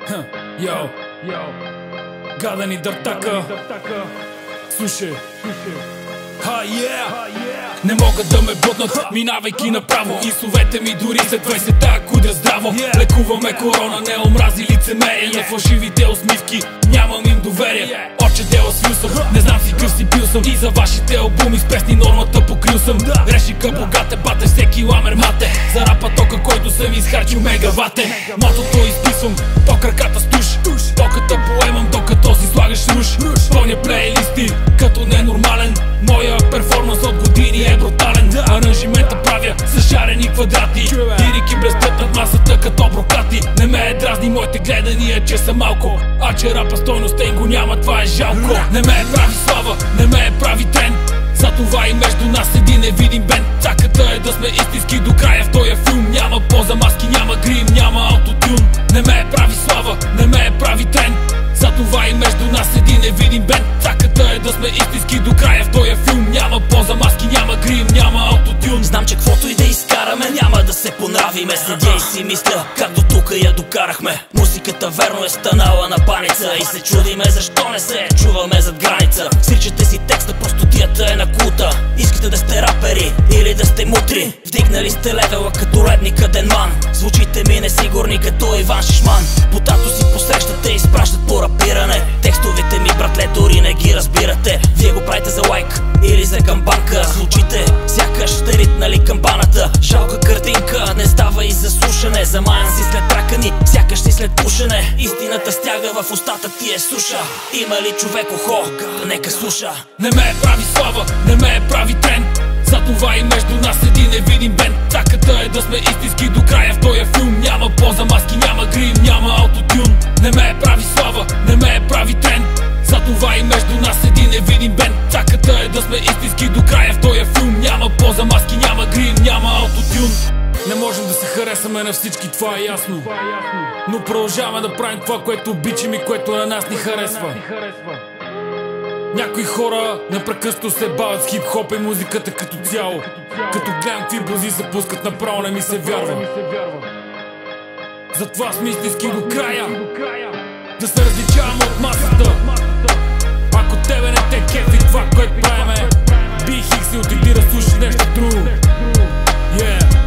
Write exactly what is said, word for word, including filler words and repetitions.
Йоу, гадани дъртака. Слушай, ха, yeah. Не могат да ме блътнат, минавайки направо. И совете ми дори след двайсетта кудя здраво. Лекуваме корона, не омрази лицемерие. На фалшивите усмивки нямам им доверие. Оче дела свил съм, не знам си къв си бил съм. И за вашите албуми с песни нормата покрил съм. Решика богате бате, всеки ламер мате. За рапа тока, който съм изхарчил мегавате. Мотото изписвам, то краката с туш. Токата поемам, докато си слагаш руш. Пълня плейлисти, като ненормален. Моя перформанс от години е брутален. Аранжимента правя с шарени квадрати. Лирики блестят над масата като брокати. Не ме е дразни моите гледания, че са малко. А че рапа стойността им го няма, това е жалко. Не ме е прави слава, не ме е прави тренд. Затова и между нас един невидим бенд. Цаката е да сме истински до края в този филм. Няма поза, маски, няма грим, няма аутотюн. Не ме е прави слава, не ме е прави тренд. Затова и между нас един невидим бенд. Цаката е да сме истински до края в този филм. Няма поза, маски, няма грим, няма аутотюн. Знам, че каквото и да изкараме няма да се понравиме. Седя и си мисля как до тука я докарахме. Музиката верно е станала на паница. И се чудиме защо не се чуваме зад граница. Сричате си текста, простотията е на култа. Искате да сте рапери или да сте мутри. Вдигнали сте левела като ледника Денман. Звучите ми несигурни като Иван Шишман. Потато си посрещате и изпращат по рапиране. Текстовете ми, братле, дори не ги разбирате. Вие го правите за лайк или за камбанка. Звучите сякаш сте ритнали камбаната. Жалка картинка, не става и за слушане. Замаян си след тракани, сякаш си след пушене. Истината стяга в устата ти е суша. Има ли човек ухо, нека слуша. Не ме е прави слава, не ме е прави тренд. Затова и между нас един невидим бенд. Цаката е да сме истински до края в този филм. Няма поза, маски, няма грим, няма аутотюн. Не ме е прави слава, не ме е прави тренд. Затова и между нас един невидим бенд. Цаката е да сме истински до края в този филм. Няма поза, маски, няма грим, няма аутотюн. Не можем да се харесаме на всички, това е ясно. Но продължаваме да правим това, което обичаме и което на нас ни харесва. Някои хора непрекъснато се бавят с хип-хоп и музиката като цяло. Като гледам какви бузи се пускат, направо не ми се вярва. Затова сме истински до края. Да се различаваме от масата. Ако тебе не те кефи това, което правиме, бих их си отиди да слушаш нещо друго. Yeah.